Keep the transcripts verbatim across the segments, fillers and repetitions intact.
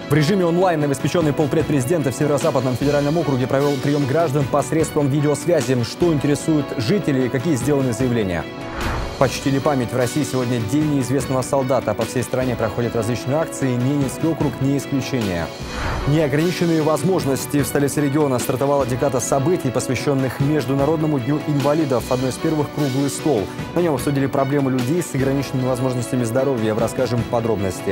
В режиме онлайн новоиспеченный полпред президента в Северо-Западном федеральном округе провел прием граждан посредством видеосвязи. Что интересует жителей и какие сделаны заявления? Почтили память. В России сегодня День неизвестного солдата. По всей стране проходят различные акции. Ненецкий округ не исключение. Неограниченные возможности. В столице региона стартовала декада событий, посвященных Международному дню инвалидов. Одно из первых – круглый стол. На нем обсудили проблемы людей с ограниченными возможностями здоровья. Расскажем подробности.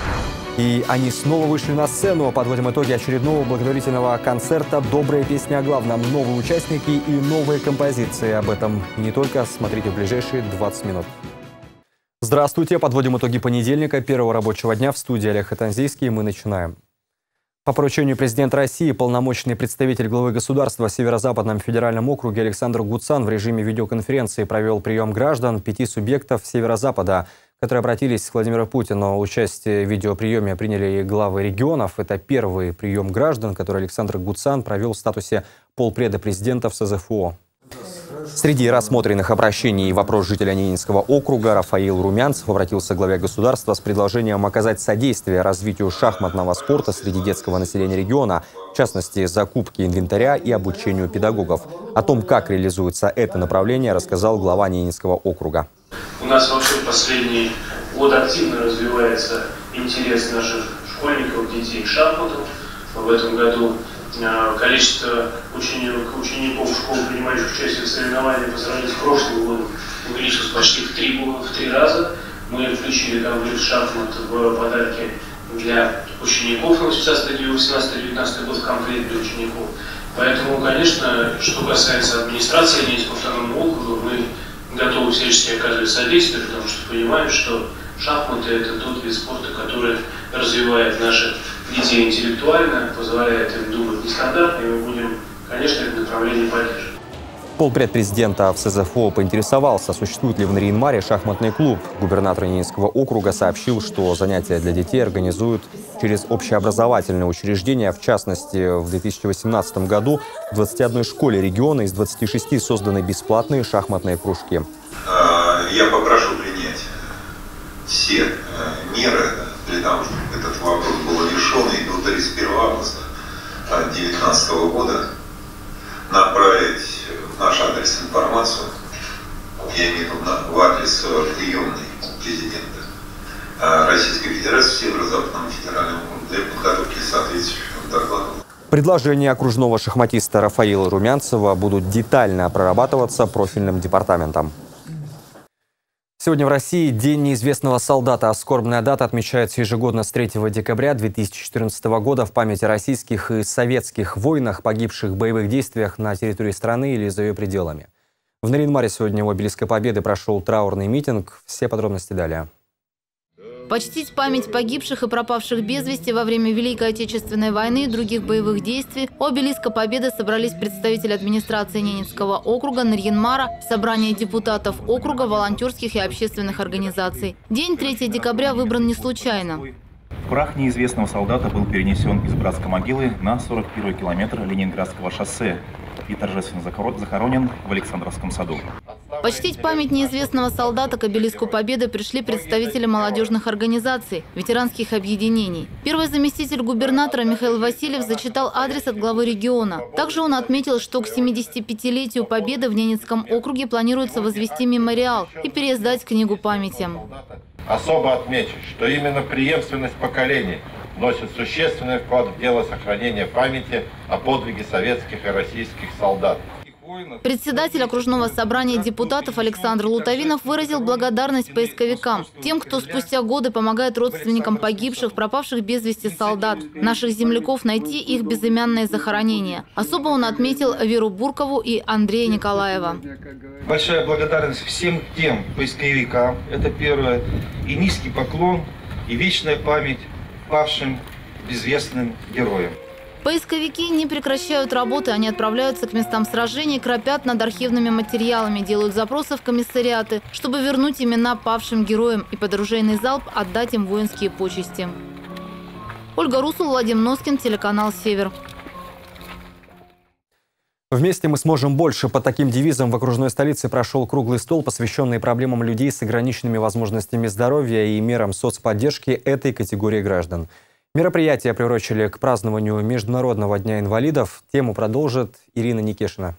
И они снова вышли на сцену. Подводим итоги очередного благотворительного концерта «Добрая песня о главном». Новые участники и новые композиции. Об этом и не только. Смотрите в ближайшие двадцать минут. Здравствуйте. Подводим итоги понедельника, первого рабочего дня. В студии Олег Хатанзийский. Мы начинаем. По поручению президента России полномочный представитель главы государства в Северо-Западном федеральном округе Александр Гудсан в режиме видеоконференции провел прием граждан пяти субъектов Северо-Запада, которые обратились к Владимиру Путину. Участие в видеоприеме приняли и главы регионов. Это первый прием граждан, который Александр Гудсан провел в статусе полпреда президента в СЗФО. Среди рассмотренных обращений и вопрос жителя Ненецкого округа Рафаил Румянцев обратился к главе государства с предложением оказать содействие развитию шахматного спорта среди детского населения региона, в частности, закупки инвентаря и обучению педагогов. О том, как реализуется это направление, рассказал глава Ненецкого округа. У нас вообще в последний год активно развивается интерес наших школьников, детей к шахматам. В этом году количество учеников, учеников школ, принимающих участие в соревнованиях по сравнению с прошлым годом, увеличилось почти в три, в три раза. Мы включили комплект шахмат в подарки для учеников на восемнадцатый-девятнадцатый год в комплект для учеников. Поэтому, конечно, что касается администрации Ненецкого автономного округа, мы готовы всячески оказывать содействие, потому что понимаем, что шахматы – это тот вид спорта, который развивает наших детей интеллектуально, позволяет им думать нестандартно, и мы будем, конечно, это направление поддерживать. Полпред президента в СЗФО поинтересовался, существует ли в Нарьян-Маре шахматный клуб. Губернатор Ненецкого округа сообщил, что занятия для детей организуют через общеобразовательные учреждения. В частности, в две тысячи восемнадцатом году в двадцати одной школе региона из двадцати шести созданы бесплатные шахматные кружки. Я попрошу принять все меры для того, чтобы этот вопрос был решен, и до тридцать первого августа две тысячи девятнадцатого года направить в наш адрес информацию, я имею в виду в адрес приемной президента Российской Федерации в Северо-Западном федеральном округе для подготовки соответствующих докладов. Предложения окружного шахматиста Рафаила Румянцева будут детально прорабатываться профильным департаментом. Сегодня в России День неизвестного солдата. Скорбная дата отмечается ежегодно с третьего декабря две тысячи четырнадцатого года в память о российских и советских воинах, погибших в боевых действиях на территории страны или за ее пределами. В Нарьян-Маре сегодня у Обелиска Победы прошел траурный митинг. Все подробности далее. Почтить память погибших и пропавших без вести во время Великой Отечественной войны и других боевых действий у Обелиска Победы собрались представители администрации Ненецкого округа, Нарьян-Мара, собрание депутатов округа, волонтерских и общественных организаций. День третьего декабря выбран не случайно. Прах неизвестного солдата был перенесен из братской могилы на сорок первый километр Ленинградского шоссе и торжественно захоронен в Александровском саду. Почтить память неизвестного солдата к Обелиску Победы пришли представители молодежных организаций, ветеранских объединений. Первый заместитель губернатора Михаил Васильев зачитал адрес от главы региона. Также он отметил, что к семидесятипятилетию Победы в Ненецком округе планируется возвести мемориал и переиздать книгу памяти. Особо отмечу, что именно преемственность поколений вносит существенный вклад в дело сохранения памяти о подвиге советских и российских солдат. Председатель окружного собрания депутатов Александр Лутовинов выразил благодарность поисковикам, тем, кто спустя годы помогает родственникам погибших, пропавших без вести солдат, наших земляков найти их безымянное захоронение. Особо он отметил Веру Буркову и Андрея Николаева. Большая благодарность всем тем поисковикам, это первое, и низкий поклон, и вечная память павшим безвестным героям. Поисковики не прекращают работы, они отправляются к местам сражений, кропят над архивными материалами, делают запросы в комиссариаты, чтобы вернуть имена павшим героям и под оружейный залп отдать им воинские почести. Ольга Русул, Владимир Носкин, телеканал «Север». Вместе мы сможем больше. Под таким девизом в окружной столице прошел круглый стол, посвященный проблемам людей с ограниченными возможностями здоровья и мерам соцподдержки этой категории граждан. Мероприятие приурочили к празднованию Международного дня инвалидов. Тему продолжит Ирина Никешина.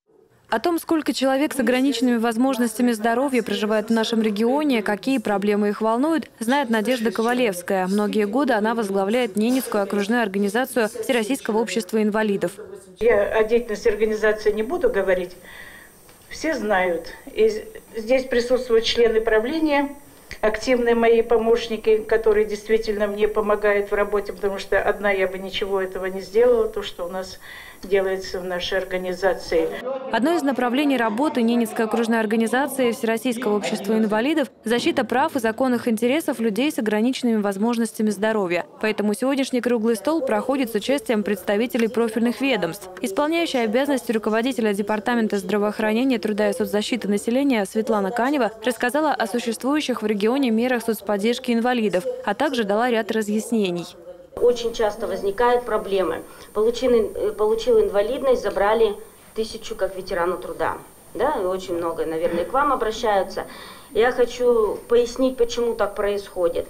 О том, сколько человек с ограниченными возможностями здоровья проживает в нашем регионе, какие проблемы их волнуют, знает Надежда Ковалевская. Многие годы она возглавляет Ненецкую окружную организацию Всероссийского общества инвалидов. Я о деятельности организации не буду говорить. Все знают. И здесь присутствуют члены правления, активные мои помощники, которые действительно мне помогают в работе, потому что одна я бы ничего этого не сделала, то, что у нас делается в нашей организации. Одно из направлений работы Ненецкой окружной организации Всероссийского общества инвалидов – защита прав и законных интересов людей с ограниченными возможностями здоровья. Поэтому сегодняшний круглый стол проходит с участием представителей профильных ведомств. Исполняющая обязанности руководителя Департамента здравоохранения, труда и соцзащиты населения Светлана Канева рассказала о существующих в регионе мерах соцподдержки инвалидов, а также дала ряд разъяснений. Очень часто возникают проблемы. Получил, получил инвалидность, забрали тысячу как ветерана труда. Да, и очень много, наверное, к вам обращаются. Я хочу пояснить, почему так происходит.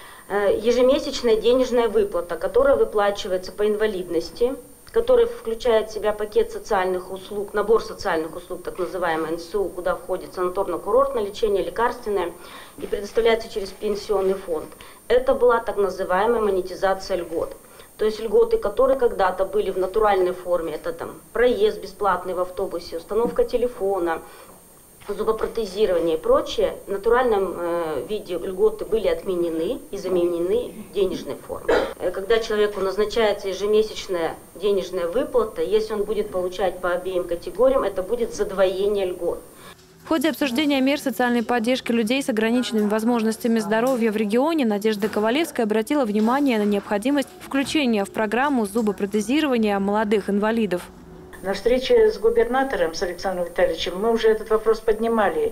Ежемесячная денежная выплата, которая выплачивается по инвалидности, который включает в себя пакет социальных услуг, набор социальных услуг, так называемый эн эс у, куда входит санаторно-курортное лечение, лекарственное, и предоставляется через пенсионный фонд. Это была так называемая монетизация льгот. То есть льготы, которые когда-то были в натуральной форме, это там проезд бесплатный в автобусе, установка телефона, зубопротезирование и прочее, в натуральном э, виде льготы были отменены и заменены денежной формой. Когда человеку назначается ежемесячная денежная выплата, если он будет получать по обеим категориям, это будет задвоение льгот. В ходе обсуждения мер социальной поддержки людей с ограниченными возможностями здоровья в регионе Надежда Ковалевская обратила внимание на необходимость включения в программу зубопротезирования молодых инвалидов. На встрече с губернатором, с Александром Витальевичем, мы уже этот вопрос поднимали.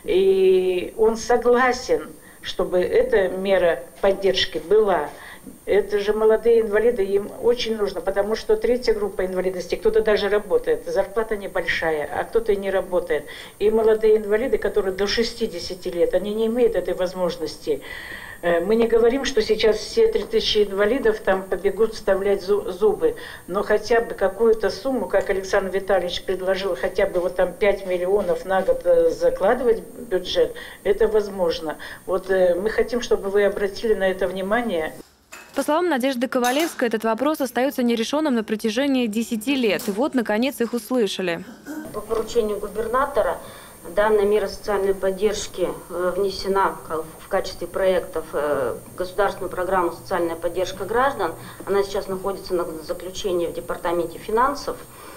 И он согласен, чтобы эта мера поддержки была. Это же молодые инвалиды, им очень нужно, потому что третья группа инвалидности, кто-то даже работает, зарплата небольшая, а кто-то и не работает. И молодые инвалиды, которые до шестидесяти лет, они не имеют этой возможности. Мы не говорим, что сейчас все три тысячи инвалидов там побегут вставлять зубы, но хотя бы какую-то сумму, как Александр Витальевич предложил, хотя бы вот там пять миллионов на год закладывать в бюджет, это возможно. Вот мы хотим, чтобы вы обратили на это внимание. По словам Надежды Ковалевской, этот вопрос остается нерешенным на протяжении десяти лет. И вот, наконец, их услышали. По поручению губернатора данная мера социальной поддержки внесена в качестве проектов в государственную программу «Социальная поддержка граждан». Она сейчас находится на заключении в Департаменте финансов.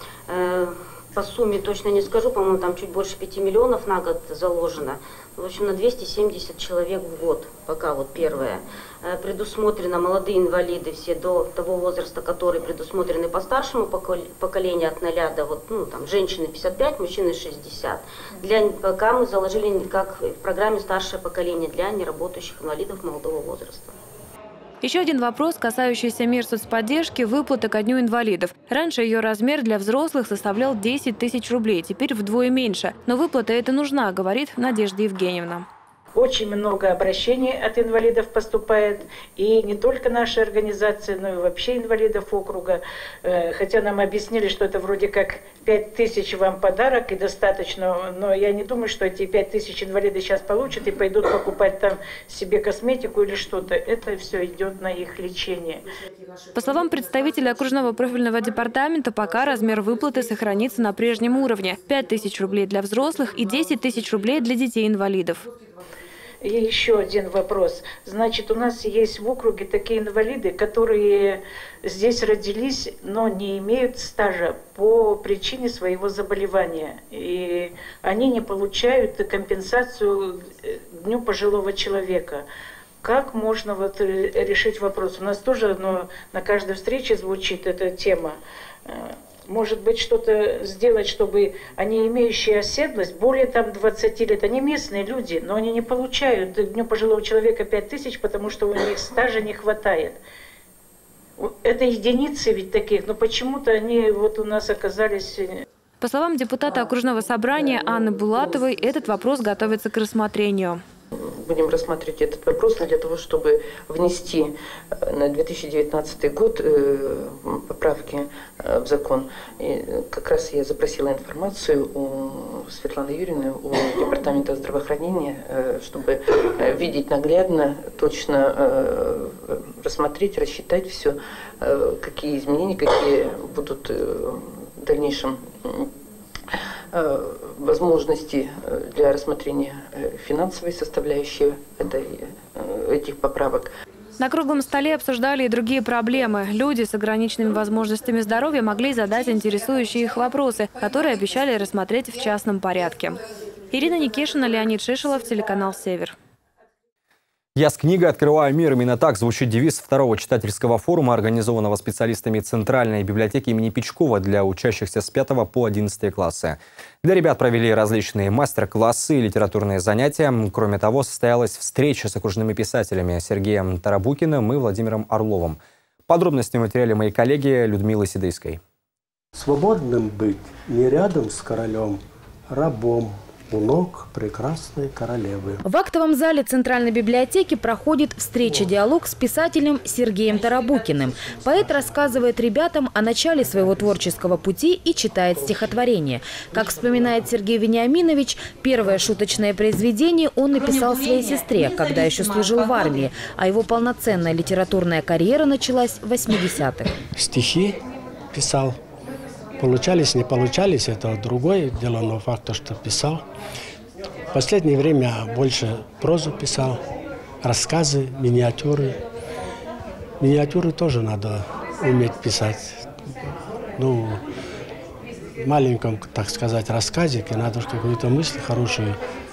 По сумме точно не скажу, по-моему, там чуть больше пяти миллионов на год заложено. В общем, на двести семьдесят человек в год, пока вот первое. Предусмотрено молодые инвалиды, все до того возраста, который предусмотрены по старшему поколению, от ноля до вот, ну, там, женщины пятьдесят пять, мужчины шестьдесят. Для, пока мы заложили, как в программе «Старшее поколение» для неработающих инвалидов молодого возраста. Еще один вопрос, касающийся мер соцподдержки – выплаты ко дню инвалидов. Раньше ее размер для взрослых составлял десять тысяч рублей, теперь вдвое меньше. Но выплата эта нужна, говорит Надежда Евгеньевна. Очень много обращений от инвалидов поступает, и не только нашей организации, но и вообще инвалидов округа. Хотя нам объяснили, что это вроде как пять тысяч вам подарок и достаточно, но я не думаю, что эти пять тысяч инвалиды сейчас получат и пойдут покупать там себе косметику или что-то. Это все идет на их лечение. По словам представителя окружного профильного департамента, пока размер выплаты сохранится на прежнем уровне – пять тысяч рублей для взрослых и десять тысяч рублей для детей-инвалидов. И еще один вопрос. Значит, у нас есть в округе такие инвалиды, которые здесь родились, но не имеют стажа по причине своего заболевания. И они не получают компенсацию к Дню пожилого человека. Как можно вот решить вопрос? У нас тоже ну, на каждой встрече звучит эта тема. Может быть, что-то сделать, чтобы они, имеющие оседлость, более там двадцати лет, они местные люди, но они не получают к Дню пожилого человека пять тысяч, потому что у них стажа не хватает. Это единицы ведь таких, но почему-то они вот у нас оказались... По словам депутата окружного собрания Анны Булатовой, этот вопрос готовится к рассмотрению. Будем рассматривать этот вопрос для того, чтобы внести на две тысячи девятнадцатый год поправки в закон. И как раз я запросила информацию у Светланы Юрьевны, у Департамента здравоохранения, чтобы видеть наглядно, точно рассмотреть, рассчитать все, какие изменения, какие будут в дальнейшем возможности для рассмотрения финансовой составляющей этой, этих поправок. На круглом столе обсуждали и другие проблемы. Люди с ограниченными возможностями здоровья могли задать интересующие их вопросы, которые обещали рассмотреть в частном порядке. Ирина Никишина, Леонид Шишелов, телеканал «Север». «Я с книгой открываю мир». Именно так звучит девиз второго читательского форума, организованного специалистами Центральной библиотеки имени Пичкова для учащихся с пятого по одиннадцатый классы. Для ребят провели различные мастер-классы и литературные занятия. Кроме того, состоялась встреча с окружными писателями Сергеем Тарабукиным и Владимиром Орловым. Подробности в материале моей коллеги Людмилы Сидейской. Свободным быть не рядом с королем, рабом у ног прекрасной королевы. В актовом зале Центральной библиотеки проходит встреча-диалог с писателем Сергеем Тарабукиным. Поэт рассказывает ребятам о начале своего творческого пути и читает стихотворение. Как вспоминает Сергей Вениаминович, первое шуточное произведение он написал своей сестре, когда еще служил в армии, а его полноценная литературная карьера началась в восьмидесятых. Стихи писал. Получались, не получались, это другое дело, но факт то, что писал. В последнее время больше прозу писал, рассказы, миниатюры. Миниатюры тоже надо уметь писать. Ну, в маленьком, так сказать, рассказике надо какую-то мысль хорошую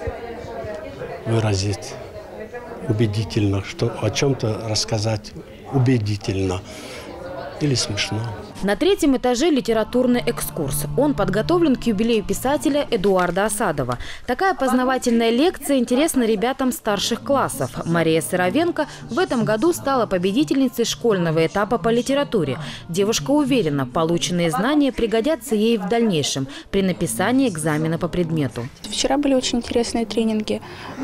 выразить убедительно, что о чем-то рассказать убедительно или смешно. На третьем этаже литературный экскурс. Он подготовлен к юбилею писателя Эдуарда Асадова. Такая познавательная лекция интересна ребятам старших классов. Мария Сыровенко в этом году стала победительницей школьного этапа по литературе. Девушка уверена, полученные знания пригодятся ей в дальнейшем при написании экзамена по предмету. Вчера были очень интересные тренинги.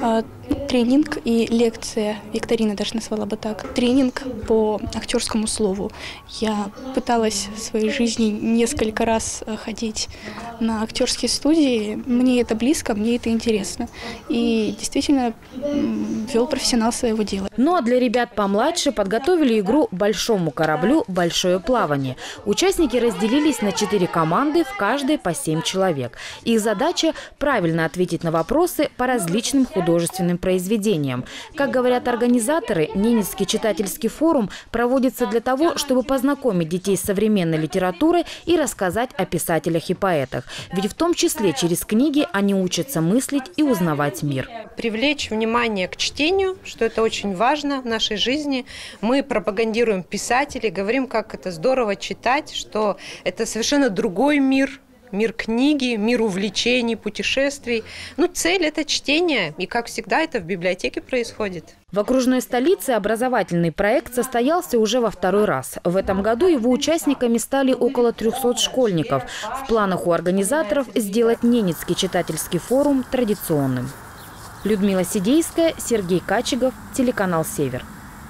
Тренинг и лекция, викторина даже назвала бы так. Тренинг по актерскому слову. Я пыталась в своей жизни несколько раз ходить на актерские студии. Мне это близко, мне это интересно. И действительно вел профессионал своего дела. Ну а для ребят помладше подготовили игру «Большому кораблю большое плавание». Участники разделились на четыре команды, в каждой по семь человек. Их задача – правильно ответить на вопросы по различным художественным произведениям. Как говорят организаторы, Ненецкий читательский форум проводится для того, чтобы познакомить детей с современной литературой и рассказать о писателях и поэтах. Ведь в том числе через книги они учатся мыслить и узнавать мир. Привлечь внимание к чтению, что это очень важно в нашей жизни. Мы пропагандируем писателей, говорим, как это здорово читать, что это совершенно другой мир. Мир книги, мир увлечений, путешествий. Ну, цель – это чтение. И, как всегда, это в библиотеке происходит. В окружной столице образовательный проект состоялся уже во второй раз. В этом году его участниками стали около трёхсот школьников. В планах у организаторов сделать Ненецкий читательский форум традиционным. Людмила Сидейская, Сергей Качегов, телеканал «Север».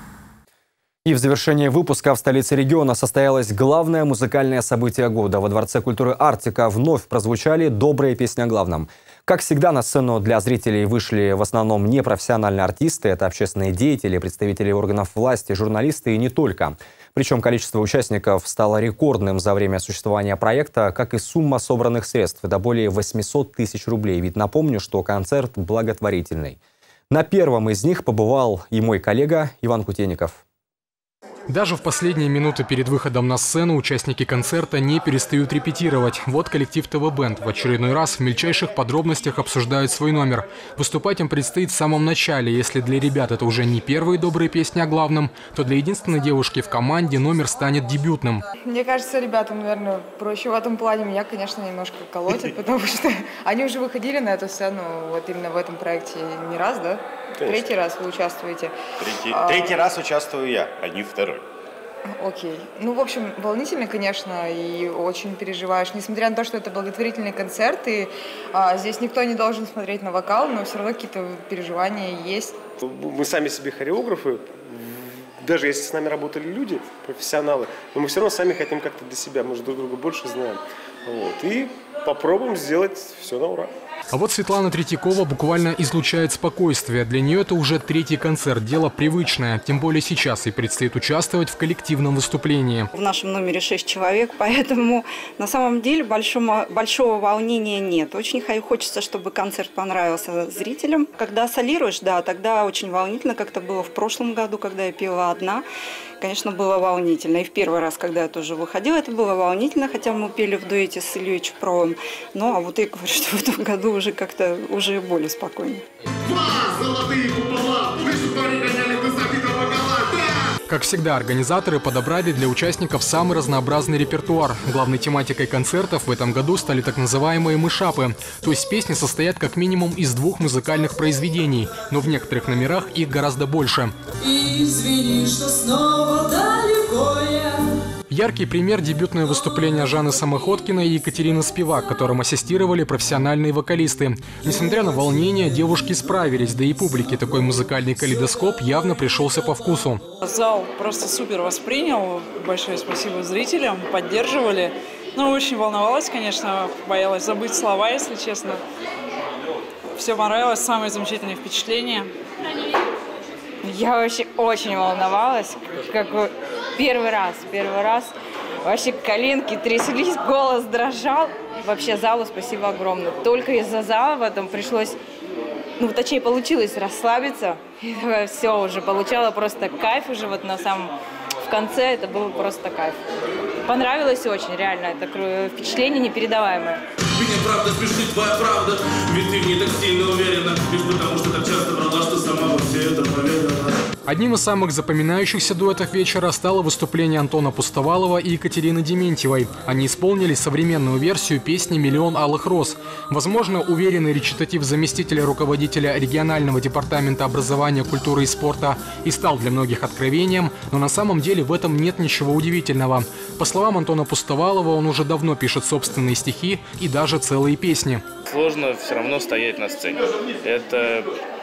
И в завершении выпуска в столице региона состоялось главное музыкальное событие года. Во Дворце культуры «Арктика» вновь прозвучали добрые песни о главном. Как всегда, на сцену для зрителей вышли в основном непрофессиональные артисты. Это общественные деятели, представители органов власти, журналисты и не только. Причем количество участников стало рекордным за время существования проекта, как и сумма собранных средств – до более восьмисот тысяч рублей. Ведь напомню, что концерт благотворительный. На первом из них побывал и мой коллега Иван Кутейников. Даже в последние минуты перед выходом на сцену участники концерта не перестают репетировать. Вот коллектив ТВ Бенд в очередной раз в мельчайших подробностях обсуждают свой номер. Выступать им предстоит в самом начале. Если для ребят это уже не первые добрые песни о главном, то для единственной девушки в команде номер станет дебютным. Мне кажется, ребятам, наверное, проще в этом плане. Меня, конечно, немножко колотит, потому что они уже выходили на эту сцену вот именно в этом проекте не раз, да? Конечно. Третий раз вы участвуете. Третий, а... третий раз участвую я, а не второй. Окей. Ну, в общем, волнительно, конечно, и очень переживаешь. Несмотря на то, что это благотворительный концерт, и а, здесь никто не должен смотреть на вокал, но все равно какие-то переживания есть. Мы сами себе хореографы, даже если с нами работали люди, профессионалы, но мы все равно сами хотим как-то для себя, мы же друг друга больше знаем. Вот. И попробуем сделать все на ура. А вот Светлана Третьякова буквально излучает спокойствие. Для нее это уже третий концерт, дело привычное. Тем более сейчас ей предстоит участвовать в коллективном выступлении. В нашем номере шесть человек, поэтому на самом деле большого, большого волнения нет. Очень хочется, чтобы концерт понравился зрителям. Когда солируешь, да, тогда очень волнительно, как это было в прошлом году, когда я пела одна. Конечно, было волнительно. И в первый раз, когда я тоже выходила, это было волнительно, хотя мы пели в дуэте с Ильей Чупровым. Ну, а вот я говорю, что в этом году уже как-то уже более спокойно. Два золотые купола, выступали, гоняли до забитого гола. Как всегда, организаторы подобрали для участников самый разнообразный репертуар. Главной тематикой концертов в этом году стали так называемые мышапы. То есть песни состоят как минимум из двух музыкальных произведений, но в некоторых номерах их гораздо больше. Извини, что снова далеко я. Яркий пример – дебютное выступление Жанны Самоходкиной и Екатерины Спивак, которым ассистировали профессиональные вокалисты. Несмотря на волнение, девушки справились, да и публике такой музыкальный калейдоскоп явно пришелся по вкусу. Зал просто супер воспринял. Большое спасибо зрителям, поддерживали. Ну, очень волновалась, конечно, боялась забыть слова, если честно. Все понравилось, самые замечательные впечатления. Я вообще очень волновалась, как первый раз, первый раз. Вообще коленки тряслись, голос дрожал. Вообще залу спасибо огромное. Только из-за зала в этом пришлось, ну точнее получилось расслабиться. И все уже получала просто кайф уже вот на самом, в конце это было просто кайф. Понравилось очень, реально, это впечатление непередаваемое. Меня правда смешит твоя правда, ведь ты в ней так сильно уверена, лишь потому что так часто брала, что сама во все это поверила. Одним из самых запоминающихся дуэтов вечера стало выступление Антона Пустовалова и Екатерины Дементьевой. Они исполнили современную версию песни «Миллион алых роз». Возможно, уверенный речитатив заместителя руководителя регионального департамента образования, культуры и спорта и стал для многих откровением, но на самом деле в этом нет ничего удивительного. По словам Антона Пустовалова, он уже давно пишет собственные стихи и даже целые песни. Сложно все равно стоять на сцене. Это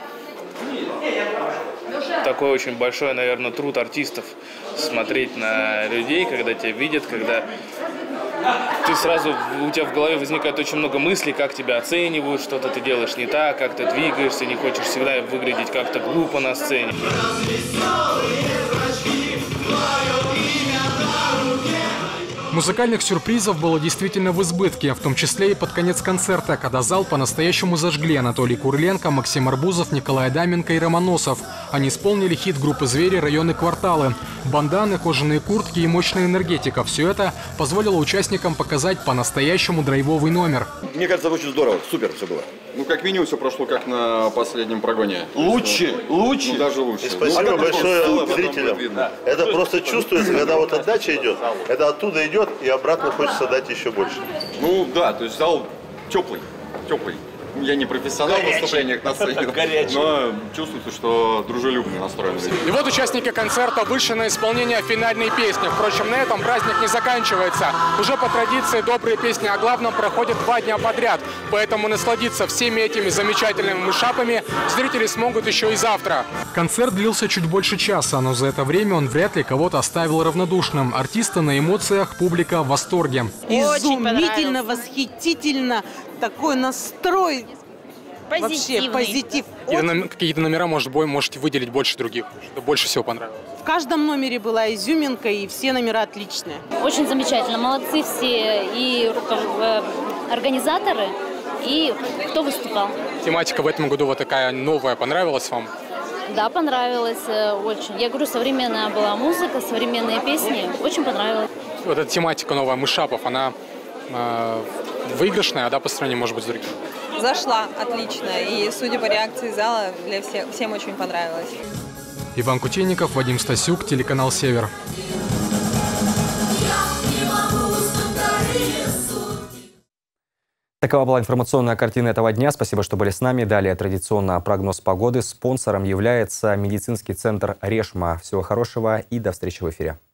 такой очень большой, наверное, труд артистов смотреть на людей, когда тебя видят, когда ты сразу, у тебя в голове возникает очень много мыслей, как тебя оценивают, что-то ты делаешь не так, как ты двигаешься, не хочешь всегда выглядеть как-то глупо на сцене. Музыкальных сюрпризов было действительно в избытке, в том числе и под конец концерта, когда зал по-настоящему зажгли Анатолий Курленко, Максим Арбузов, Николай Адаменко и Романосов. Они исполнили хит группы «Звери» «Районы кварталы». Банданы, кожаные куртки и мощная энергетика – все это позволило участникам показать по-настоящему драйвовый номер. Мне кажется, очень здорово, супер все было. Ну, как минимум, все прошло как на последнем прогоне. Лучше, лучше. Ну, даже лучше. И спасибо ну, большое зрителям. Это просто чувствуется, когда вот отдача идет, это оттуда идет, и обратно хочется дать еще больше. Ну, да, то есть зал теплый, теплый. Я не профессионал в выступлениях на сцене, но чувствуется, что дружелюбный настроен. И вот участники концерта вышли на исполнение финальной песни. Впрочем, на этом праздник не заканчивается. Уже по традиции добрые песни о главном проходят два дня подряд. Поэтому насладиться всеми этими замечательными мышапами зрители смогут еще и завтра. Концерт длился чуть больше часа, но за это время он вряд ли кого-то оставил равнодушным. Артисты на эмоциях, публика в восторге. Изумительно, восхитительно. Такой настрой, вообще позитив. Какие-то номера, может, можете выделить больше других, что больше всего понравилось? В каждом номере была изюминка, и все номера отличные. Очень замечательно, молодцы все, и организаторы, и кто выступал. Тематика в этом году вот такая новая, понравилась вам? Да, понравилась очень. Я говорю, современная была музыка, современные песни, очень понравилось. Вот эта тематика новая мышапов, она... выигрышная, да, по сравнению, может быть, с другими? Зашла, отлично. И, судя по реакции зала, для всех, всем очень понравилось. Иван Кутейников, Вадим Стасюк, телеканал «Север». Такова была информационная картина этого дня. Спасибо, что были с нами. Далее традиционно прогноз погоды. Спонсором является медицинский центр «Решма». Всего хорошего и до встречи в эфире.